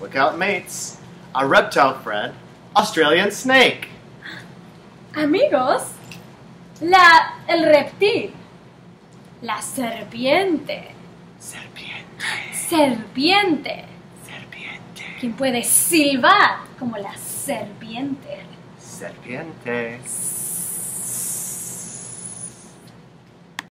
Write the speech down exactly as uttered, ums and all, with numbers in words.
Look out, mates. A reptile friend, Australian snake. Amigos, la, el reptil, la serpiente, Serpiente. serpiente, Serpiente. quien puede silbar como la serpiente. Serpiente.